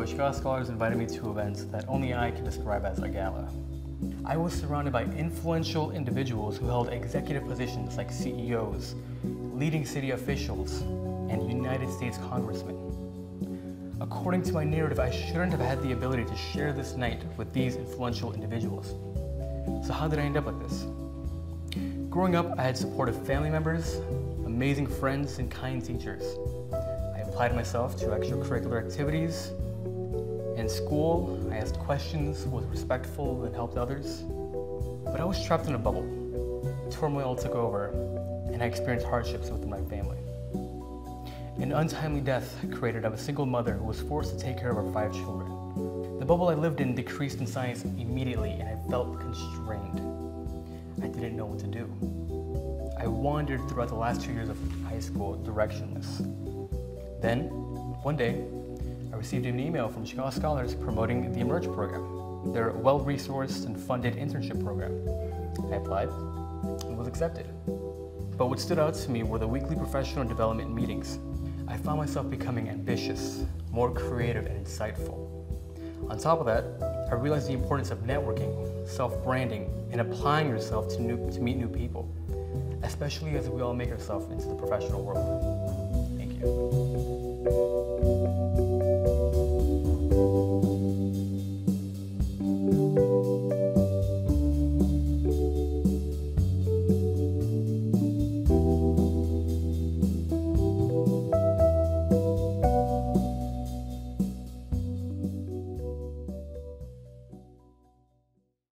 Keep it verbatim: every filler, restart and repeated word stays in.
Chicago Scholars invited me to events that only I can describe as a gala. I was surrounded by influential individuals who held executive positions like C E Os, leading city officials, and United States congressmen. According to my narrative, I shouldn't have had the ability to share this night with these influential individuals. So how did I end up like this? Growing up, I had supportive family members, amazing friends, and kind teachers. I applied myself to extracurricular activities. In school, I asked questions, was respectful, and helped others. But I was trapped in a bubble. Turmoil took over, and I experienced hardships within my family. An untimely death created of a single mother who was forced to take care of her five children. The bubble I lived in decreased in size immediately, and I felt constrained. I didn't know what to do. I wandered throughout the last two years of high school directionless. Then, one day, I received an email from Chicago Scholars promoting the Emerge program, their well-resourced and funded internship program. I applied and was accepted. But what stood out to me were the weekly professional development meetings. I found myself becoming ambitious, more creative, and insightful. On top of that, I realized the importance of networking, self-branding, and applying yourself to, new, to meet new people, especially as we all make ourselves into the professional world. Thank you.